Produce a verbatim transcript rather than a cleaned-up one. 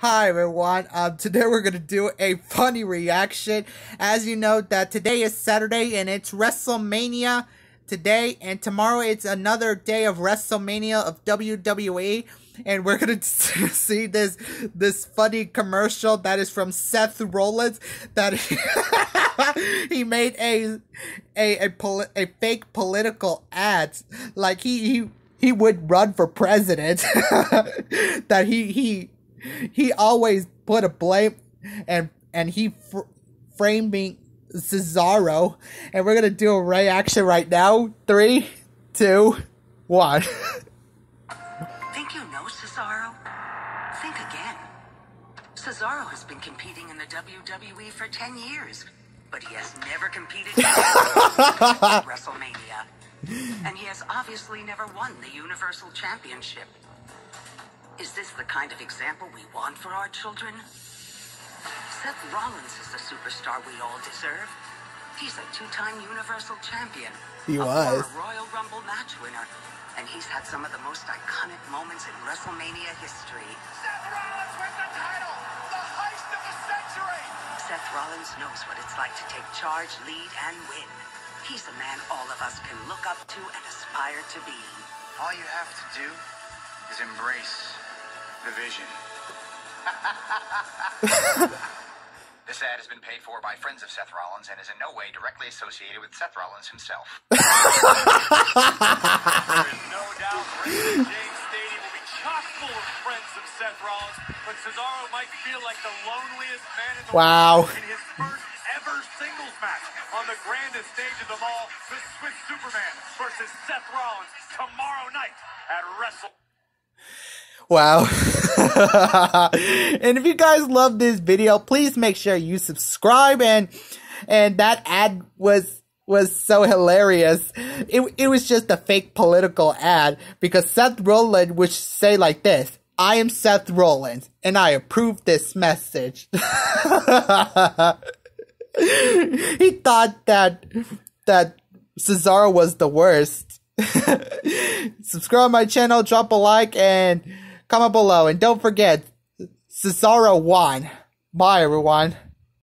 Hi everyone, um, today we're gonna do a funny reaction. As you know that today is Saturday and it's WrestleMania today, and tomorrow it's another day of WrestleMania of W W E, and we're gonna see this this funny commercial that is from Seth Rollins that he, he made a a a, poli a fake political ad, like he he, he would run for president. that he he He always put a blame and and he fr framing Cesaro, and we're gonna do a reaction right now. Three, two, one. Think you know Cesaro? Think again. Cesaro has been competing in the W W E for ten years, but he has never competed at WrestleMania, and he has obviously never won the Universal Championship. Is this the kind of example we want for our children? Seth Rollins is the superstar we all deserve. He's a two-time Universal Champion. He a was. former Royal Rumble match winner. And he's had some of the most iconic moments in WrestleMania history. Seth Rollins with the title! The heist of the century! Seth Rollins knows what it's like to take charge, lead, and win. He's a man all of us can look up to and aspire to be. All you have to do is embrace the vision. This ad has been paid for by friends of Seth Rollins and is in no way directly associated with Seth Rollins himself. There is no doubt Raymond James Stadium will be chock full of friends of Seth Rollins, but Cesaro might feel like the loneliest man in the Wow. world in his first ever singles match on the grandest stage of them all, the Swiss Superman versus Seth Rollins tomorrow night at Wrestle. Wow. And if you guys love this video, please make sure you subscribe, and and that ad was was so hilarious. It it was just a fake political ad because Seth Rollins would say like this: "I am Seth Rollins and I approve this message." He thought that that Cesaro was the worst. Subscribe to my channel, drop a like, and comment below. And don't forget, Cesaro won. Bye, everyone.